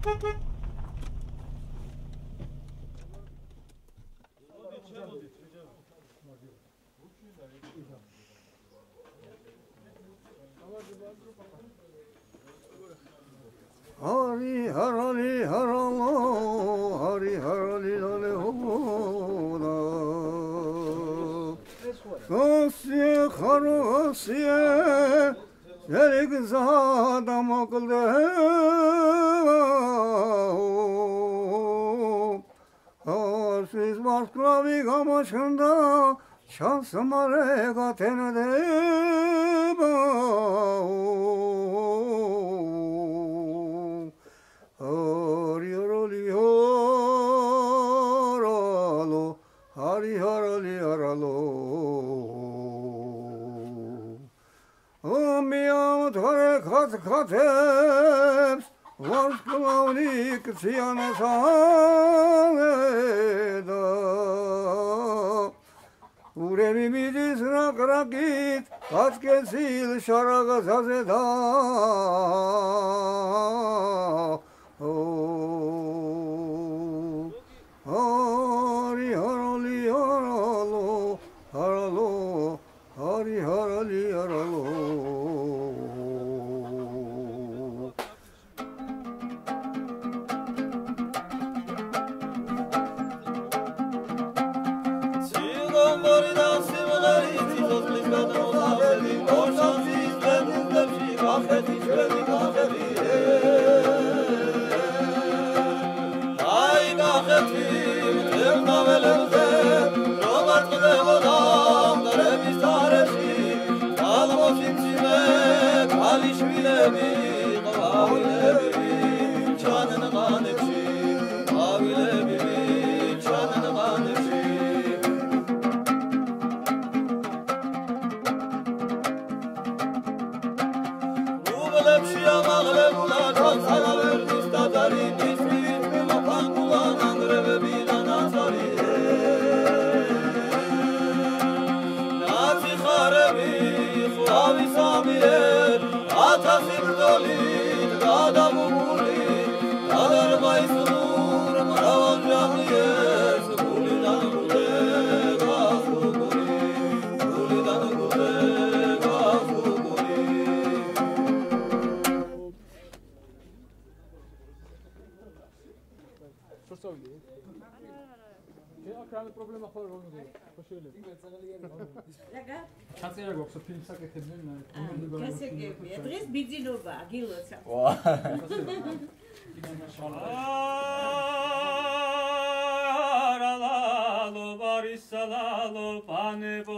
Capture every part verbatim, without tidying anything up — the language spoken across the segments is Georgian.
Hari harali haralo, hari harali lale hoda. Asiye haru asiye, yerik zada makulde. Asiz masklavi gamaşında, şansımare gatenede. Hari harali haralo, hari harali haralo. Amiyam thare khat khateps, varsklavnik siyane sağeda. Uremi midis rakrakit, katkesil şaraga zazeda. Hari harali haralo, haralo, hari harali haralo. ჩაწერა გვაქვს ფილმ საკეთებდნენ კასეგები დღეს ბიძინობა გილოცა ვა არალალო ბარისალალო პანებო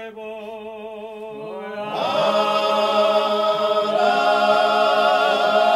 Ara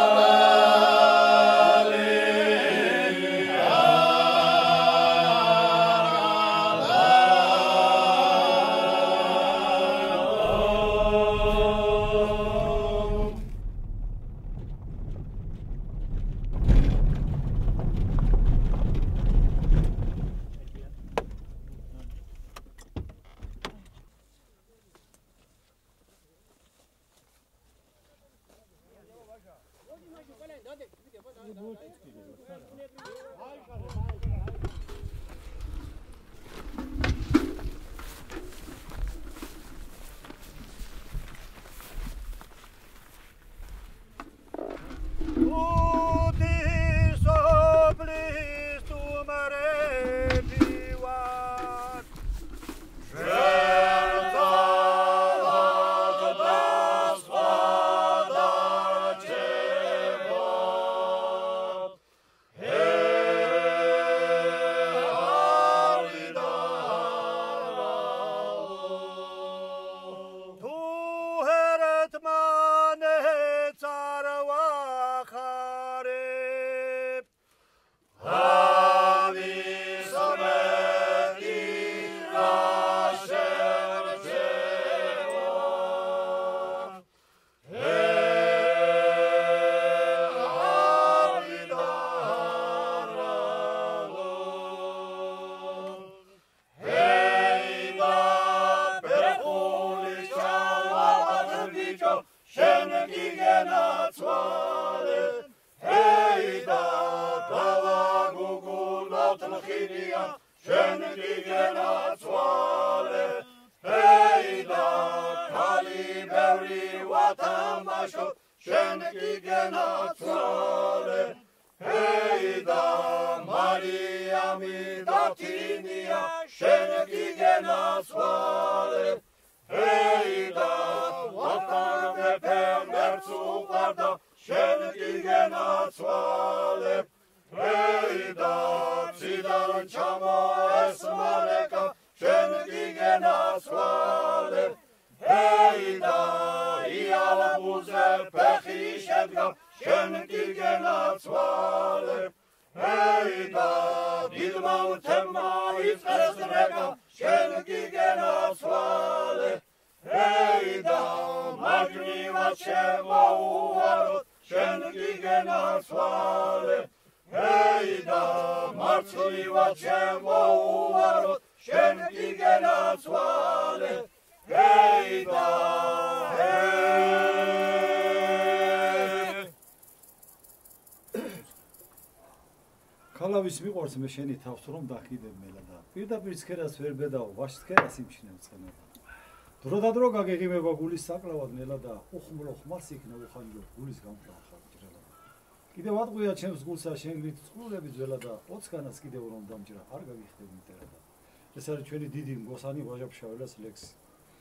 ქალავის მიყვარს მე შენი თავს რომ დაკიდებ მელა და პირდაპირ სქერას ვერ ბედაო ვაშ სქერას იმჩინებ წყენება დრო და დრო გაგეღიმება გულის საკლავად მელა და უხმლო ხმას იქნა უხანჯო გულის გამკლავ ხარჯრება კიდევ ვატყვია ჩემს გულსა შენ მით წყლულები ძველა და ოცხანას კიდევ რომ დამჯრა არ გაგიხდები მტერა და ეს არის ჩვენი დიდი მგოსანი ვაჟაფშაველას ლექსი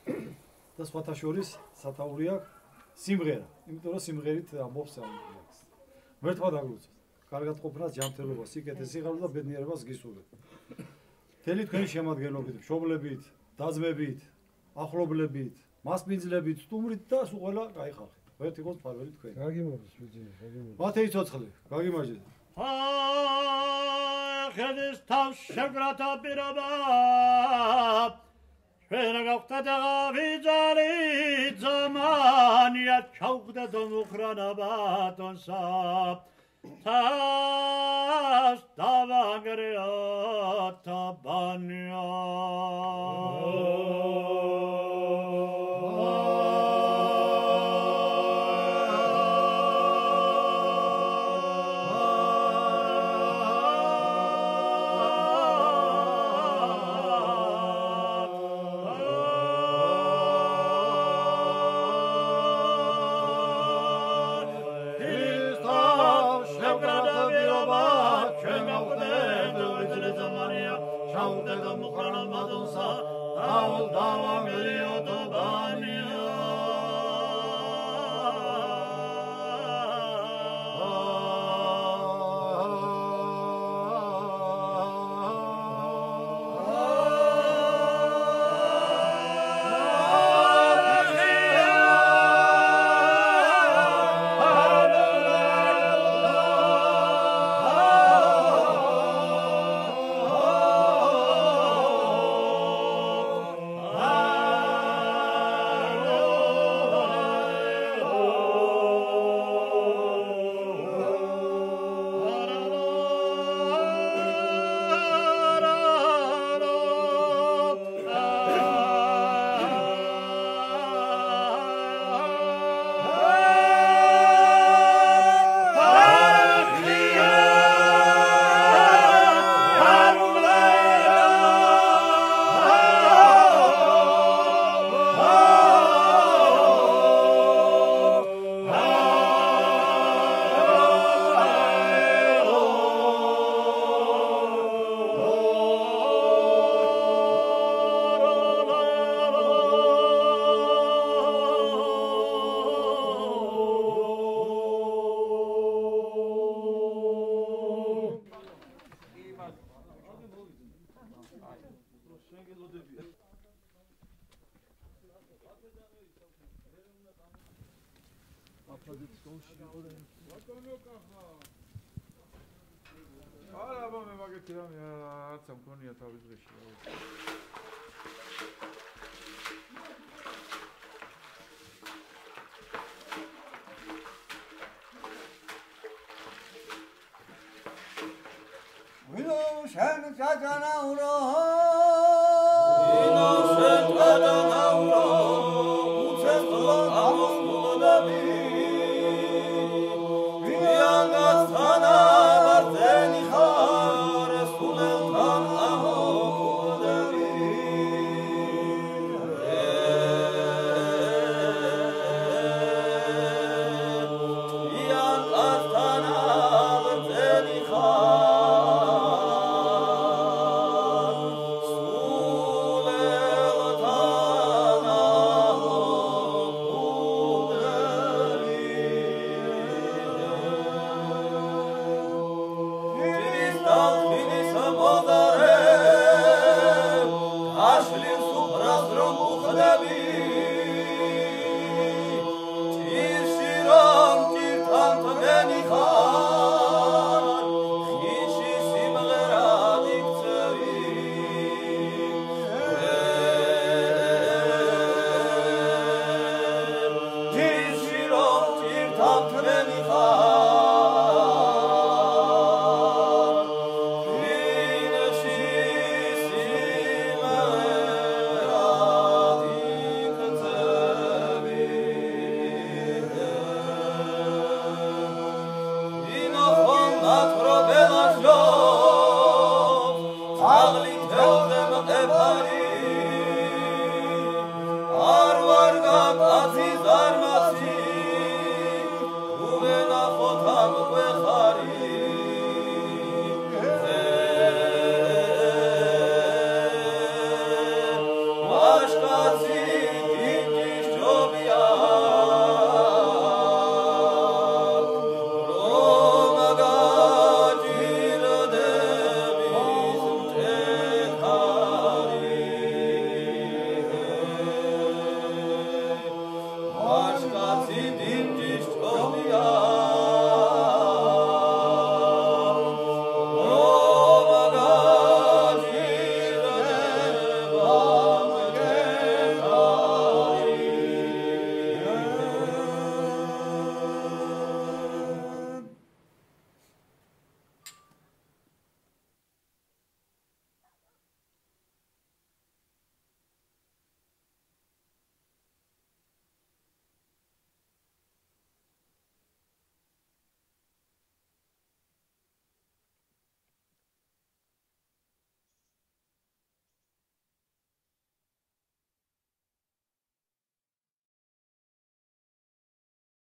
და სხვათა შორის სათაური აქვს სიმღერა იმიტომ რომ სიმღერით ამბობს ამ ლექსს მერტმა დაგლუწა კარგად ყოფნას ჯანმრთელობას, სიკეთეს, სიღარიბეს და ბედნიერებას გისურვებ. მთელი თქვენი შემადგენლობით, მშობლებით, დაძმებით, ახლობლებით, მასპინძლებით, სტუმრით და სულ ყველა კაი ხალხი. ვერთ იყოს ფარველი თქვენი. გაგიმოდეს, ბიჭი, გაგიმოდეს. მათეი ცოცხლი, გაგიმარჯვეთ. აა, ხედის თავს შეკრათა პირობა. ჩვენ გავხდეთ ვიძალი ზამანია ჩავხდეთ უმხრანა ბატონსა. Tas davangreata banya Davangere არა მე მაგეთი რამე არც ამქონია თავის დღეში. ვინო შენ ჩაჭანა ურო